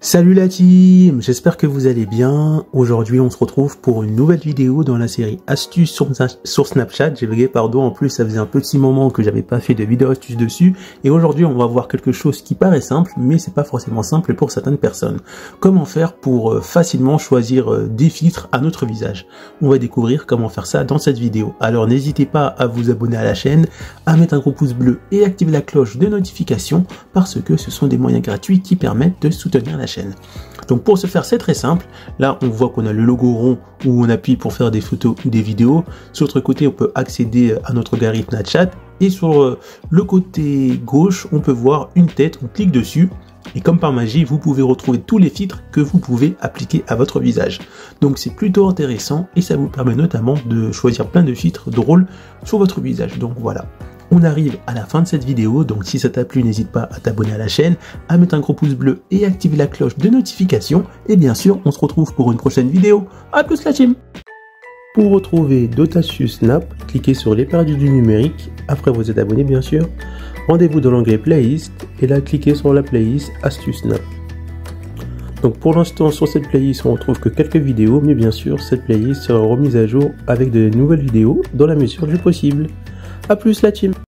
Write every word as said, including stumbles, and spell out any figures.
Salut la team, j'espère que vous allez bien. Aujourd'hui on se retrouve pour une nouvelle vidéo dans la série astuces sur, sur Snapchat. J'ai bugué, pardon, en plus ça faisait un petit moment que j'avais pas fait de vidéo astuces dessus. Et aujourd'hui on va voir quelque chose qui paraît simple, mais c'est pas forcément simple pour certaines personnes. Comment faire pour facilement choisir des filtres à notre visage. On va découvrir comment faire ça dans cette vidéo. Alors n'hésitez pas à vous abonner à la chaîne, à mettre un gros pouce bleu et activer la cloche de notification parce que ce sont des moyens gratuits qui permettent de soutenir la chaîne. Donc pour ce faire, c'est très simple. Là on voit qu'on a le logo rond où on appuie pour faire des photos ou des vidéos. Sur l'autre côté on peut accéder à notre galerie Snapchat et sur le côté gauche on peut voir une tête. On clique dessus et comme par magie vous pouvez retrouver tous les filtres que vous pouvez appliquer à votre visage. Donc c'est plutôt intéressant et ça vous permet notamment de choisir plein de filtres drôles sur votre visage. Donc voilà. On arrive à la fin de cette vidéo, donc si ça t'a plu, n'hésite pas à t'abonner à la chaîne, à mettre un gros pouce bleu et activer la cloche de notification. Et bien sûr, on se retrouve pour une prochaine vidéo. A plus la team! Pour retrouver d'autres astuces Snap, cliquez sur les perdus du numérique, après vous êtes abonné bien sûr. Rendez-vous dans l'onglet playlist, et là cliquez sur la playlist astuces Snap. Donc pour l'instant sur cette playlist on retrouve que quelques vidéos, mais bien sûr cette playlist sera remise à jour avec de nouvelles vidéos dans la mesure du possible. A plus la team!